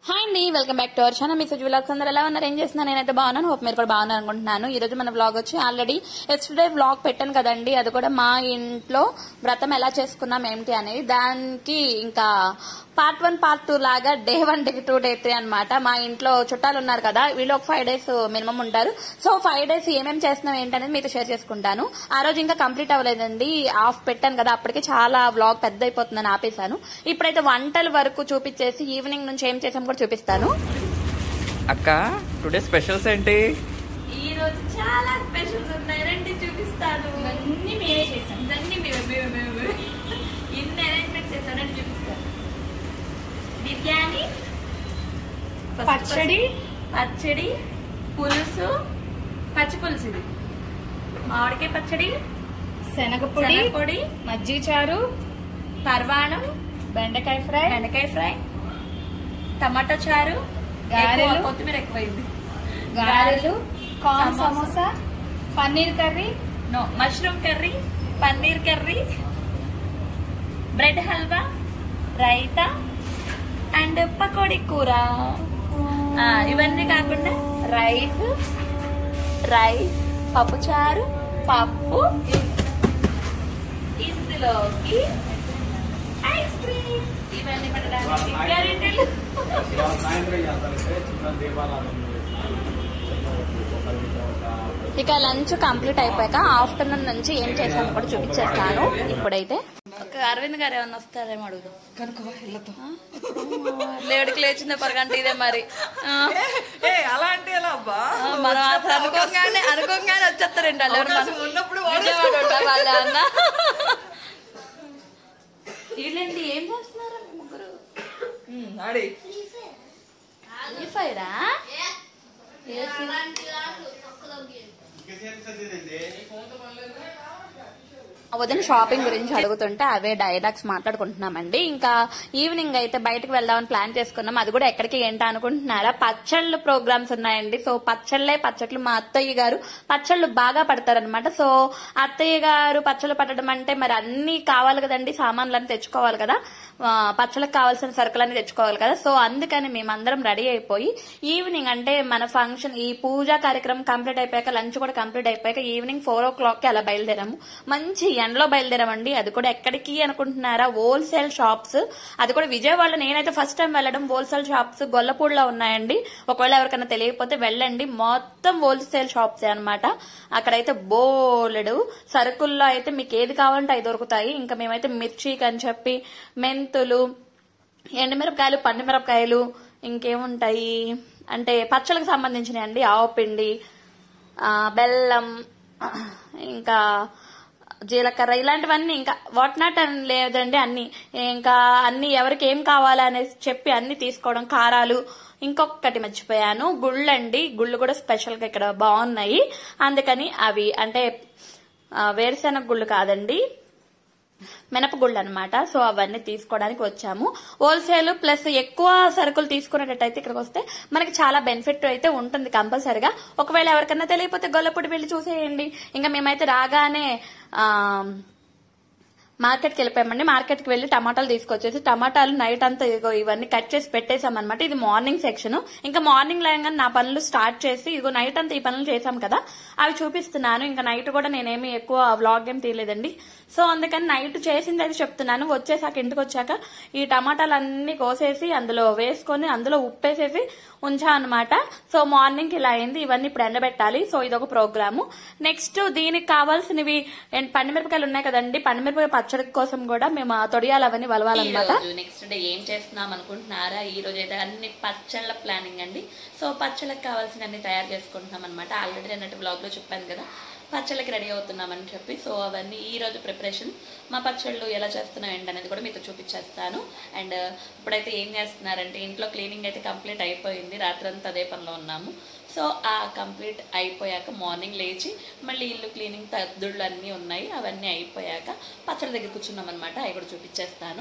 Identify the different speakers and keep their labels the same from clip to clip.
Speaker 1: Hi అండి, welcome back to our channel. మీ vlogs అందరూ ఎలా ఉన్నారు? ఏం చేస్తున్నా? నేనైతే బాగున్నాను. హోప్ మీరు కూడా బాగున్నారు అనుకుంటున్నాను. ఈ రోజు మన వ్లాగ్ వచ్చి ఆల్రెడీ ఎస్టర్డే వ్లాగ్ పెట్టాను కదండి, అది కూడా మా ఇంట్లో వ్రతం ఎలా చేసుకున్నాం ఏమిటి అనేది. దానికి ఇంకా పార్ట్ 1 పార్ట్ 2 లాగా డే 1 డే 2 డే 3 అనమాట. మా ఇంట్లో చుట్టాలు ఉన్నారు కదా, వీళ్ళు ఒక 5 days మినిమం ఉంటారు. సో 5 days ఏమేమి చేస్తున్నాం ఏంటనేది మీతో షేర్ చేసుకుంటాను. ఆ రోజు ఇంకా కంప్లీట్ అవ్వలేదండి, ఆఫ్ పెట్టాను కదా, అప్పటికే చాలా వ్లాగ్ పెద్ద అయిపోతుందని ఆపేశాను. ఇప్పుడైతే వంటల వరకు చూపించేసి ఈవినింగ్ నుంచి ఏం చేసాం కూడా చూపిస్తాను.
Speaker 2: అక్క టుడే స్పెషల్స్ ఏంటి?
Speaker 1: ఈ రోజు చాలా స్పెషల్స్ ఉన్నాయి, రండి చూపిస్తాను. అన్ని మేమే చేసాం, అన్ని మేమే ఇన్ని అరేంజ్మెంట్స్ చేశానని చూపిస్తాను. బిర్యానీ, పచ్చడి, పులుసు, పచ్చి పులుసు, ఇది మామిడికాయ పచ్చడి, శనగపొడి, మజ్జిగ చారు, పర్వాణం, బెండకాయ ఫ్రై, టమాటా చారు, గారెలు, కొత్తిమీర ఎక్కువైంది, గారెలు, corn samosa, paneer curry, mushroom curry, paneer curry, bread halwa, raita and pakodi కూర. ఇవన్నీ కాకుండా రైస్, పప్పుచారు, పప్పు, ఇందులోకి ఐస్ క్రీమ్, ఇవన్నీ పెట్టడానికి గరిటెలు. ఇక లంచ్ కంప్లీట్ అయిపోయాక ఆఫ్టర్నూన్ నుంచి ఏం చేశాను కూడా చూపించేస్తాను. ఇప్పుడైతే ఒక అరవింద్ గారు ఏమన్నా వస్తారేమో అడుగుదాం. లేడికి లేచిన పరగంటే ఇదే మరి. మనం అనుకోగానే వచ్చేస్తారండి వాళ్ళ అన్న. వీళ్ళండి ఏం చేస్తున్నారు ముగ్గురు? ఫైరా వదిన షాపింగ్ గురించి అడుగుతుంటే అవే డైలాగ్స్ మాట్లాడుకుంటున్నామండి. ఇంకా ఈవినింగ్ అయితే బయటకు వెళ్దామని ప్లాన్ చేసుకున్నాం. అది కూడా ఎక్కడికి ఏంటా అనుకుంటున్నారా, పచ్చళ్ళు ప్రోగ్రామ్స్ ఉన్నాయండి. సో పచ్చళ్ళు మా అత్తయ్య గారు పచ్చళ్ళు బాగా పడతారనమాట. సో అత్తయ్య గారు పచ్చళ్ళు పట్టడం అంటే మరి అన్ని కావాలి కదండి, సామాన్లన్నీ తెచ్చుకోవాలి కదా, పచ్చళ్ళకి కావాల్సిన సరుకులన్నీ తెచ్చుకోవాలి కదా. సో అందుకని మేమందరం రెడీ అయిపోయి ఈవినింగ్ అంటే మన ఫంక్షన్ ఈ పూజా కార్యక్రమం కంప్లీట్ అయిపోయాక, లంచ్ కూడా కంప్లీట్ అయిపోయాక ఈవినింగ్ 4 o'clock కి అలా బయలుదేరాము. మంచి ఎండలో బయలుదేరామండి. అది కూడా ఎక్కడికి అనుకుంటున్నారా, హోల్సేల్ షాప్స్. అది కూడా విజయవాడలో నేనైతే ఫస్ట్ టైం వెళ్ళడం. హోల్సేల్ షాప్స్ గొల్లపూడిలో ఉన్నాయండి, ఒకవేళ ఎవరికైనా తెలియకపోతే వెళ్ళండి. మొత్తం హోల్సేల్ షాప్సే అనమాట. అక్కడైతే బోలెడు సరుకుల్లో అయితే మీకు ఏది కావాలంటే అవి దొరుకుతాయి. ఇంకా మేమైతే మిర్చికి అని చెప్పి మెంతులు, ఎండుమిరపకాయలు, పండుమిరపకాయలు, ఇంకేముంటాయి అంటే పచ్చళ్ళకి సంబంధించినవి అండి, ఆవపిండి, బెల్లం, ఇంకా జీలకర్ర, ఇలాంటివన్నీ ఇంకా వాట్ నాట్ అని లేదండి, అన్ని ఇంకా అన్ని ఎవరికి ఏం కావాలనేసి చెప్పి అన్ని తీసుకోవడం. కారాలు, ఇంకొకటి మర్చిపోయాను, గుళ్ళండి. గుళ్ళు కూడా స్పెషల్ గా ఇక్కడ బాగున్నాయి, అందుకని అవి అంటే వేరుశెనగ గుళ్ళు కాదండి, మినపగుళ్ళు అనమాట. సో అవన్నీ తీసుకోవడానికి వచ్చాము. హోల్సేల్ ప్లస్ ఎక్కువ సరుకులు తీసుకునేటట్టయితే ఇక్కడికి వస్తే మనకి చాలా బెనిఫిట్ అయితే ఉంటుంది కంపల్సరిగా. ఒకవేళ ఎవరికన్నా తెలియకపోతే గొల్లపూడి వెళ్ళి చూసేయండి. ఇంకా మేమైతే రాగానే మార్కెట్కి వెళ్ళిపోయామండి. మార్కెట్కి వెళ్లి టమాటాలు తీసుకొచ్చేసి, టమాటాలు నైట్ అంతా ఇవన్నీ కట్ చేసి పెట్టేశాం అనమాట. ఇది మార్నింగ్ సెక్షన్. ఇంకా మార్నింగ్ లేగానే నా పనులు స్టార్ట్ చేసి ఇదిగో నైట్ అంతా ఈ పనులు చేశాం కదా, అవి చూపిస్తున్నాను. ఇంకా నైట్ కూడా నేనేమి ఎక్కువ వ్లాగ్ ఏం తీయలేదండి. సో అందుకని నైట్ చేసింది అయితే చెప్తున్నాను. వచ్చేసాక ఇంటికి వచ్చాక ఈ టమాటాలు అన్ని కోసేసి అందులో వేసుకొని అందులో ఉప్పేసేసి ఉంచా అనమాట. సో మార్నింగ్ ఇలా అయింది. ఇవన్నీ ఇప్పుడు ఎండబెట్టాలి. సో ఇదొక ప్రోగ్రాము. నెక్స్ట్ దీనికి కావాల్సినవి పండుమిరపకాయలు ఉన్నాయి కదండి, పండుమిరపకాయ పచ్చడి కోసం కూడా మేము తొడియాలు అవన్నీ వలవాలన్నమాట. నెక్స్ట్ డే ఏం చేస్తున్నాం అనుకుంటున్నారా, ఈ రోజు అయితే అన్ని పచ్చళ్ళ ప్లానింగ్ అండి. సో పచ్చళ్ళకి కావాల్సిన అన్ని తయారు చేసుకుంటున్నాం అనమాట. ఆల్రెడీ అన్నట్టు బ్లాగ్ లో చెప్పాను కదా, పచ్చళ్ళకి రెడీ అవుతున్నామని చెప్పి. సో అవన్నీ ఈ రోజు ప్రిపరేషన్. మా పచ్చళ్ళు ఎలా చేస్తున్నాం ఏంటనేది కూడా మీతో చూపించేస్తాను. అండ్ ఇప్పుడైతే ఏం చేస్తున్నారంటే ఇంట్లో క్లీనింగ్ అయితే కంప్లీట్ అయిపోయింది. రాత్రంతా అదే పనిలో ఉన్నాము. సో ఆ కంప్లీట్ అయిపోయాక మార్నింగ్ లేచి మళ్ళీ ఇల్లు క్లీనింగ్ తద్దుళ్ళు అన్నీ ఉన్నాయి. అవన్నీ అయిపోయాక పచ్చళ్ళ దగ్గర కూర్చున్నాం అనమాట. అవి కూడా చూపించేస్తాను.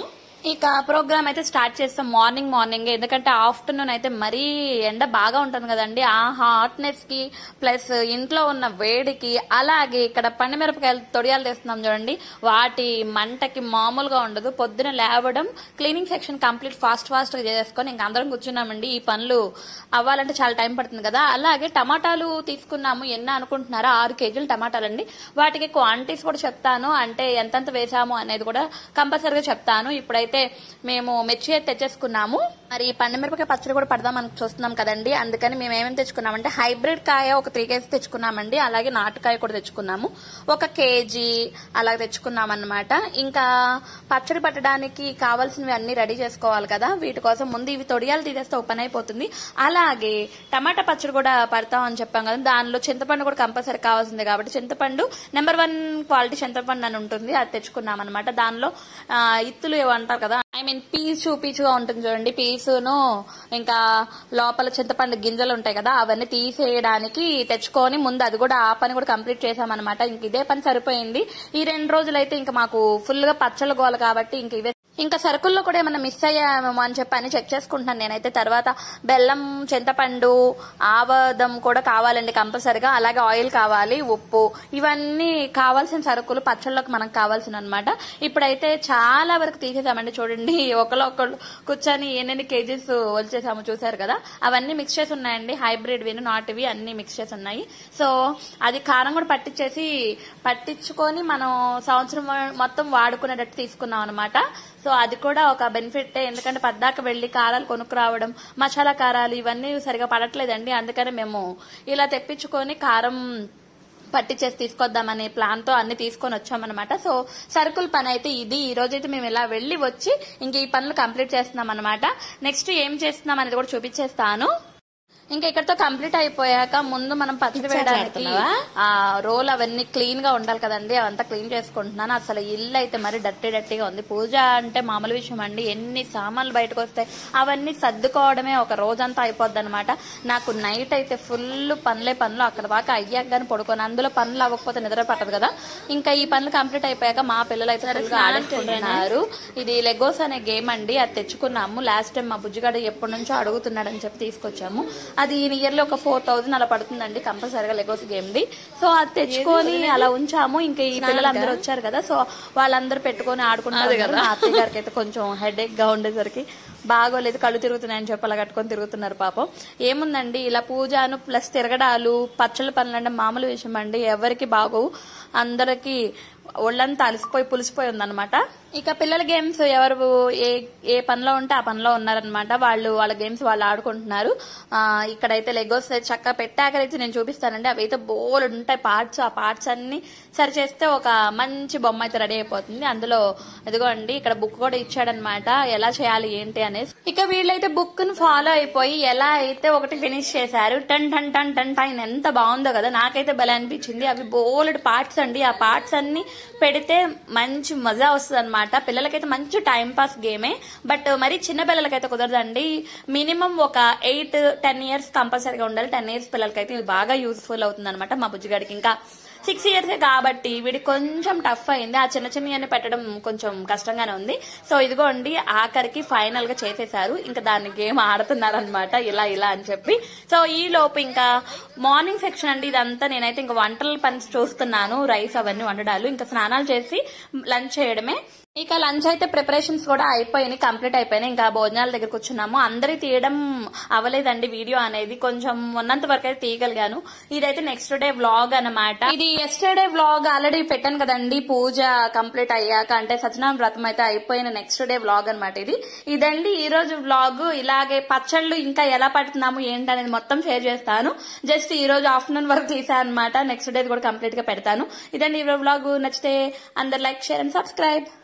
Speaker 1: ఇక ప్రోగ్రామ్ అయితే స్టార్ట్ చేస్తాం మార్నింగ్ ఎందుకంటే ఆఫ్టర్నూన్ అయితే మరీ ఎండ బాగా ఉంటుంది కదండి. ఆ హాట్నెస్ కి ప్లస్ ఇంట్లో ఉన్న వేడికి, అలాగే ఇక్కడ పండుమిరపకాయలు తొడియాలు తెస్తున్నాం చూడండి, వాటి మంటకి మామూలుగా ఉండదు. పొద్దున లేవడం, క్లీనింగ్ సెక్షన్ కంప్లీట్ ఫాస్ట్ గా చేసేసుకొని ఇంకా అందరం కూర్చున్నామండి. ఈ పనులు అవ్వాలంటే చాలా టైం పడుతుంది కదా. అలాగే టమాటాలు తీసుకున్నాము. ఎన్న అనుకుంటున్నారా? 6 కేజీలు టమాటాలండి. వాటికి క్వాంటిటీస్ కూడా చెప్తాను, అంటే ఎంతెంత వేసాము అనేది కూడా కంపల్సరీగా చెప్తాను. ఇప్పుడైతే మేము మిర్చి అయితే తెచ్చేసుకున్నాము. మరి పండుమిరపకాయ పచ్చడి కూడా పడదాం అని చూస్తున్నాం కదండి. అందుకని మేము ఏమేమి తెచ్చుకున్నామంటే హైబ్రిడ్ కాయ ఒక 3 కేజీ తెచ్చుకున్నామండి. అలాగే నాటుకాయ కూడా తెచ్చుకున్నాము, 1 కేజీ అలా తెచ్చుకున్నాం అన్నమాట. ఇంకా పచ్చడి పట్టడానికి కావాల్సినవి అన్ని రెడీ చేసుకోవాలి కదా. వీటి కోసం ముందు ఇవి తొడియాలు తీసేస్తే ఓపెన్ అయిపోతుంది. అలాగే టమాటా పచ్చడి కూడా పడతాం అని చెప్పాం కదా, దానిలో చింతపండు కూడా కంపల్సరీ కావాల్సిందే కాబట్టి చింతపండు నెంబర్ 1 క్వాలిటీ చింతపండు అని ఉంటుంది, అది తెచ్చుకున్నాం అనమాట. దానిలో ఇత్తులు ఏమంటారు కదా, ఐ మీన్ పీచుగా ఉంటుంది చూడండి, పీసును ఇంకా లోపల చింతపండు గింజలు ఉంటాయి కదా, అవన్నీ తీసేయడానికి తెచ్చుకొని ముందు అది కూడా ఆ పని కూడా కంప్లీట్ చేసామన్నమాట. ఇంక ఇదే పని సరిపోయింది. ఈ 2 రోజులైతే ఇంకా మాకు ఫుల్ గా పచ్చళ్ళ గోల కాబట్టి ఇంక ఇవే. ఇంకా సరుకుల్లో కూడా ఏమన్నా మిస్ అయ్యామేమో అని చెప్పి అని చెక్ చేసుకుంటున్నాను నేనైతే. తర్వాత బెల్లం, చింతపండు, ఆవాదం కూడా కావాలండి కంపల్సరిగా. అలాగే ఆయిల్ కావాలి, ఉప్పు, ఇవన్నీ కావాల్సిన సరుకులు పచ్చళ్ళకి మనకు కావాల్సిన అనమాట. ఇప్పుడైతే చాలా వరకు తీసేసామండి. చూడండి, ఒకళ్ళు కూర్చొని ఎన్ని కేజీస్ వచ్చేసాము చూసారు కదా. అవన్నీ మిక్స్ చేసి ఉన్నాయండి, హైబ్రిడ్ విను నాటివి అన్ని మిక్స్ చేసి ఉన్నాయి. సో అది కారం కూడా పట్టించుకొని మనం సంవత్సరం మొత్తం వాడుకునేటట్టు తీసుకున్నాం అనమాట. సో అది కూడా ఒక బెనిఫిట్, ఎందుకంటే పద్దాక వెళ్లి కారాలు కొనుక్కురావడం, మసాలా కారాలు ఇవన్నీ సరిగా పడట్లేదండి. అందుకని మేము ఇలా తెప్పించుకొని కారం పట్టించేసి తీసుకొద్దామనే ప్లాన్ తో అన్ని తీసుకొని వచ్చామన్నమాట. సో సరుకుల పని అయితే ఇది. ఈ రోజైతే మేము ఇలా వెళ్లి వచ్చి ఇంక ఈ పనులు కంప్లీట్ చేస్తున్నాం అనమాట. నెక్స్ట్ ఏం చేస్తున్నాం అనేది కూడా చూపించేస్తాను. ఇంకా ఇక్కడతో కంప్లీట్ అయిపోయాక ముందు మనం పచ్చడి వేయడానికి ఆ రోల్ అవన్నీ క్లీన్ గా ఉండాలి కదండి, అవంతా క్లీన్ చేసుకుంటున్నాను. అసలు ఇల్లు అయితే మరి డర్టీగా ఉంది. పూజ అంటే మామూలు విషయం అండి, ఎన్ని సామాన్లు బయటకు వస్తాయి, అవన్నీ సర్దుకోవడమే ఒక రోజంతా అయిపోద్ది అనమాట. నాకు నైట్ అయితే ఫుల్ పనులు అక్కడ దాకా అయ్యాక గానీ పడుకోను. అందులో పనులు అవ్వకపోతే నిద్ర పట్టదు కదా. ఇంకా ఈ పనులు కంప్లీట్ అయిపోయాక మా పిల్లలు అయితే ఆడుకుంటున్నారు. ఇది లెగోస్ అనే గేమ్ అండి, అది తెచ్చుకున్నాము. లాస్ట్ టైం మా బుజ్జిగాడు ఎప్పటి నుంచో అడుగుతున్నాడని చెప్పి తీసుకొచ్చాము. అది ఇయర్లీ ఒక 4000 అలా పడుతుందండి కంపల్సరీగా లెగోస్ గేమ్ ది. సో అది తెచ్చుకొని అలా ఉంచాము. ఇంకా ఈ పిల్లలందరూ వచ్చారు కదా, సో వాళ్ళందరూ పెట్టుకొని ఆడుకుంటారు కదా. మా అత్తయ్య గారికి అయితే కొంచెం హెడేక్ గా ఉండేసరికి బాగోలేదు, కళ్ళు తిరుగుతున్నాయని చెప్పి అలా కట్టుకొని తిరుగుతున్నారు పాపం. ఏముందండి, ఇలా పూజను ప్లస్ తిరగడాలు పచ్చళ్ళ పనులు అంటే మామూలు విషయం అండి, ఎవరికి బాగోవు. అందరికి ఒళ్ళంతా అలసిపోయి పులిసిపోయి ఉందన్నమాట. ఇక పిల్లల గేమ్స్ ఎవరు ఏ పనిలో ఉంటే ఆ పనిలో ఉన్నారనమాట. వాళ్ళ గేమ్స్ వాళ్ళు ఆడుకుంటున్నారు. ఇక్కడైతే లెగోస్ చక్కగా పెట్టాకైతే నేను చూపిస్తానండి. అవి అయితే బోల్డ్ ఉంటాయి పార్ట్స్. ఆ పార్ట్స్ అన్ని సరి చేస్తే ఒక మంచి బొమ్మ అయితే రెడీ అయిపోతుంది. అందులో ఇదిగో అండి ఇక్కడ బుక్ కూడా ఇచ్చాడనమాట, ఎలా చేయాలి ఏంటి అనేసి. ఇక వీళ్ళైతే బుక్ ను ఫాలో అయిపోయి ఎలా అయితే ఒకటి ఫినిష్ చేశారు. టన్ టన్ టన్ టన్ టైన్ ఎంత బాగుందో కదా, నాకైతే భలే అనిపించింది. అవి బోల్డ్ పార్ట్స్ అండి. ఆ పార్ట్స్ అన్ని పెడితే మంచి మజా వస్తుంది అనమాట. పిల్లలకైతే మంచి టైం పాస్ గేమే, బట్ మరి చిన్న పిల్లలకైతే కుదరదండి. మినిమం ఒక 8-10 ఇయర్స్ కంపల్సరీగా ఉండాలి. 10 ఇయర్స్ పిల్లలకైతే ఇది బాగా యూస్ఫుల్ అవుతుంది అనమాట. మా బుజ్జిగాడికి ఇంకా 6 ఇయర్సే కాబట్టి వీడికి కొంచెం టఫ్ అయింది. ఆ చిన్నవి పెట్టడం కొంచెం కష్టంగానే ఉంది. సో ఇదిగోండి ఆఖరికి ఫైనల్ గా చేసేసారు. ఇంకా దాన్ని గేమ్ ఆడుతున్నారు అనమాట, ఇలా అని చెప్పి. సో ఈ లోపు ఇంకా మార్నింగ్ సెక్షన్ అండి ఇదంతా. నేనైతే ఇంకా వంటల పని చూస్తున్నాను, రైస్ అవన్నీ వండడాలు. ఇంకా స్నానాలు చేసి లంచ్ చేయడమే. ఇక లంచ్ అయితే ప్రిపరేషన్స్ కూడా అయిపోయినాయి, కంప్లీట్ అయిపోయినాయి. ఇంకా భోజనాల దగ్గర కూర్చున్నాము. అందరి తీయడం అవ్వలేదండి వీడియో అనేది, కొంచెం ఉన్నంత వరకు అయితే తీయగలిగాను. ఇదైతే నెక్స్ట్ డే వ్లాగ్ అనమాట. ఇది ఎస్టర్డే వ్లాగ్ ఆల్రెడీ పెట్టాను కదండి, పూజ కంప్లీట్ అయ్యాక, అంటే సత్యనారాయణ వ్రతం అయితే అయిపోయిన నెక్స్ట్ డే వ్లాగ్ అనమాట ఇదండి ఈ రోజు వ్లాగ్. ఇలాగే పచ్చళ్ళు ఇంకా ఎలా పడుతున్నాము ఏంటనేది మొత్తం షేర్ చేస్తాను. జస్ట్ ఈ రోజు ఆఫ్టర్నూన్ వరకు తీసాను అనమాట. నెక్స్ట్ డే కూడా కంప్లీట్ గా పెడతాను. ఇదండి ఈ వ్లాగ్. నచ్చితే అందరు లైక్, షేర్ అండ్ సబ్స్క్రైబ్.